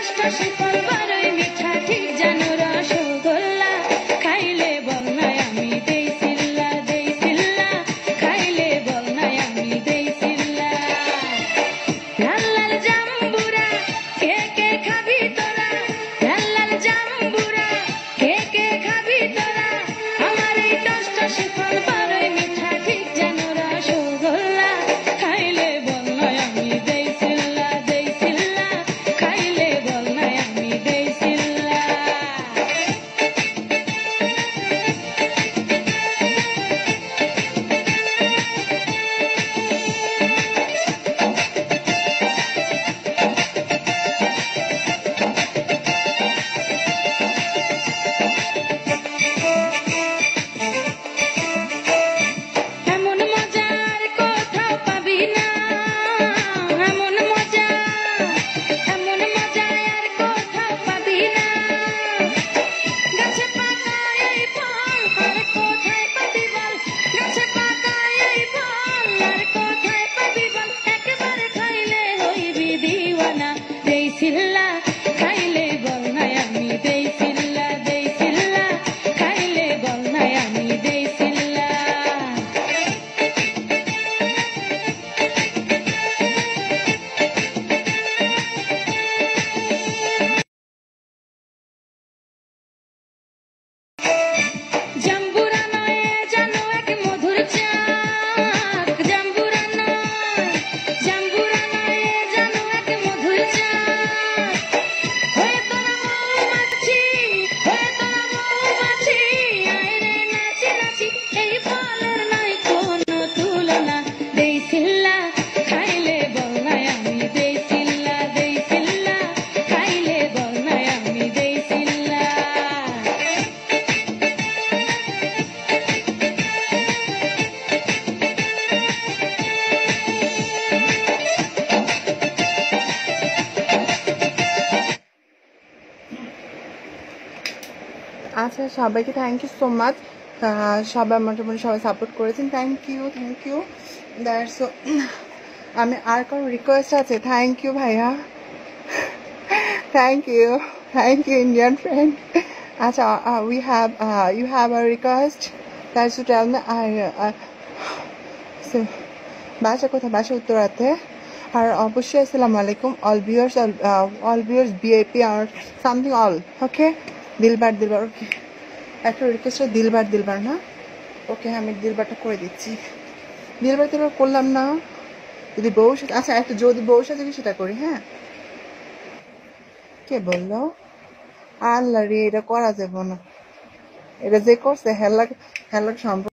আচ্ছা সবাইকে thank you so much, সবাই মোটামুটি সবাই সাপোর্ট করেছেন, থ্যাংক ইউ দ্যাটস। আমি আর কারো রিকোয়েস্ট আছে? থ্যাংক ইউ ভাইয়া, থ্যাংক ইউ ইন্ডিয়ান ফ্রেন্ড। আচ্ছা you have a request that you tell me. বাসা কোথায়? বাসা উত্তরাতে। আর অবশ্যই আসসালামু আলাইকুম অল ভিউয়ার্স বিআইপি আর something all. Okay Dilbar okay, একটা রিকোয়েস্ট দিলবার না? ওকে আমি দিলবারটা করে দিচ্ছি। দিলবার করলাম না, যদি বউ সাথে, আচ্ছা একটা যদি বউ সাথে সেটা করি। হ্যাঁ কে বললো? আল্লাহ রে, এটা করা যাবে না, এটা যে করছে হেলাক সম্পর্ক